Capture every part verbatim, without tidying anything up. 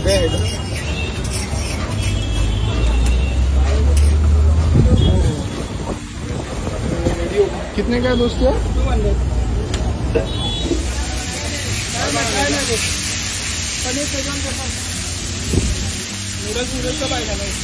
कितने का है दोस्तों? पनीर सेजवान के साथ नूडल्स नूडल्स सब आएगा ना।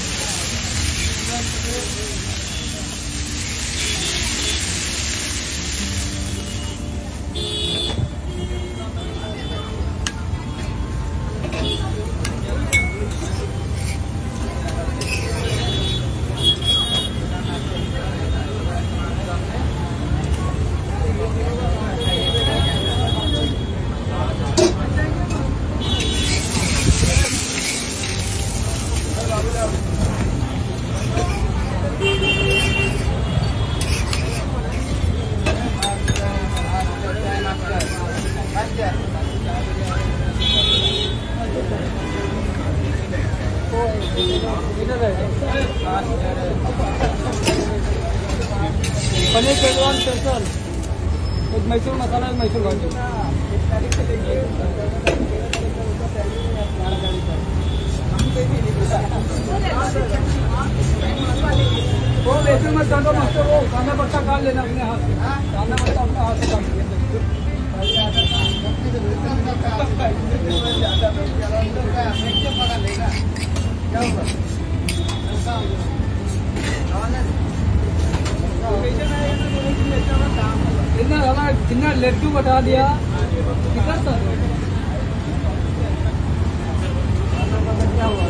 पनीर शेजवान स्पेशल, एक मैसूर मसाला, एक मैसूर भाजी। वो मैसूर में कांदा मस्त वो कांदा पत्ता काट लेना अपने हाथ से, कांदा पत्ता अपने हाथ से काट लेना। इतना ज़्यादा जितना लड्डू बता दिया कितना था? क्या हुआ?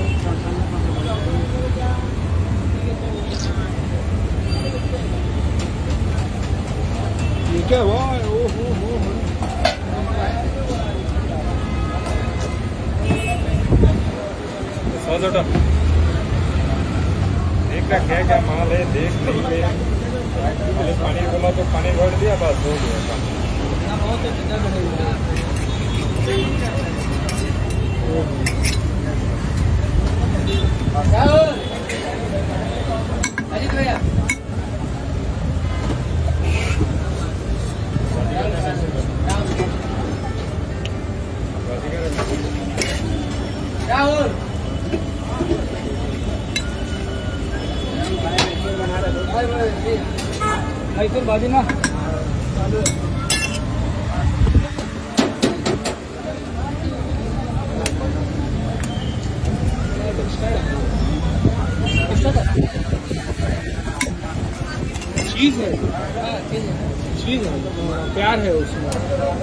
ये क्या हुआ? ओ हो हो सौ देख का क्या क्या माल है, देख नहीं गए। पानी बोला तो पानी भर दिया, बस हो गया। अजीत भैया राहुल मैसूर भाजी ना चीज है, चीज है, प्यार है उसमें।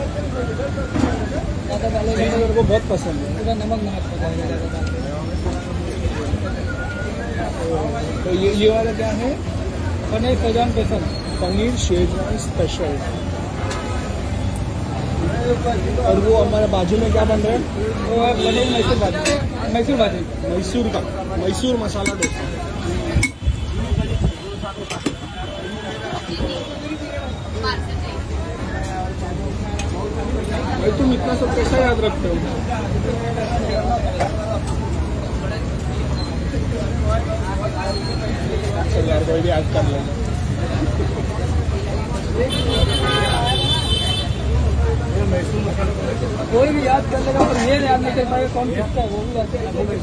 चीज मेरे को बहुत पसंद है। पूरा नमक नमक पकाएंगे ज़्यादा। तो ये ये वाला क्या है? Paneer schezwan special. Paneer schezwan special. और वो हमारे बाजू में क्या बन रहा है? वो है पनीर मैसूर भाजी, मैसूर भाजी मैसूर का मैसूर मसाला डोसा। भाई तुम इतना सब कैसा याद रखते हो? चल यार कोई भी याद कर लेना। कोई भी याद कर लेगा, पर ये याद नहीं कर पाएगा कौन किसका है। वो भी वैसे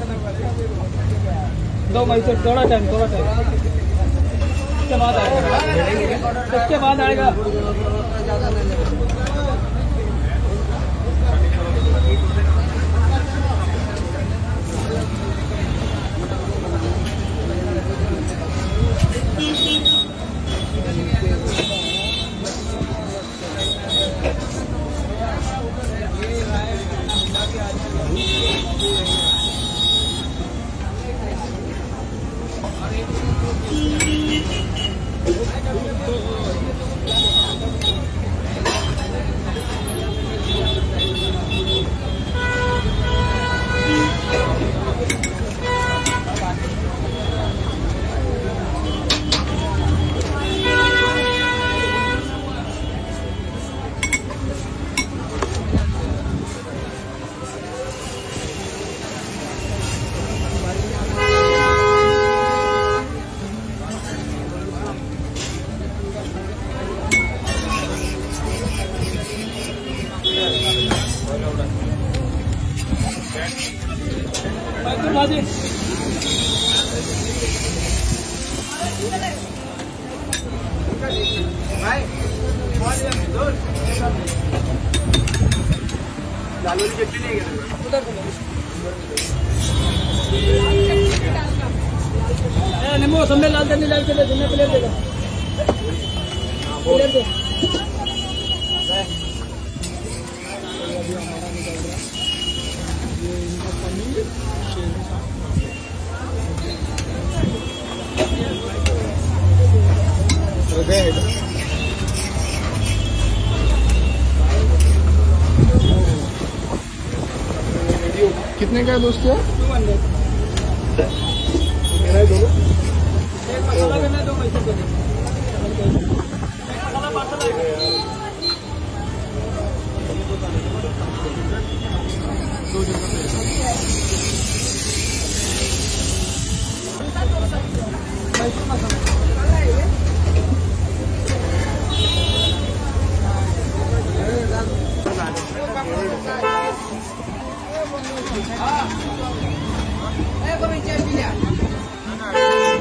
दो मैसूर, थोड़ा टाइम थोड़ा टाइम उसके बाद आएगा, उसके बाद आएगा। जी लालू की चटनी नहीं है उधर निम्बू समझे लाल चटनी लाल चले जिन्हें प्लेट देगा प्लेट दे कितने का है दोस्तों? टू हंड्रेड मेरा है दोनों। एक मसाला करना है दो मैसूर करना मसाला पार्सल मैसूर मसाला हाँ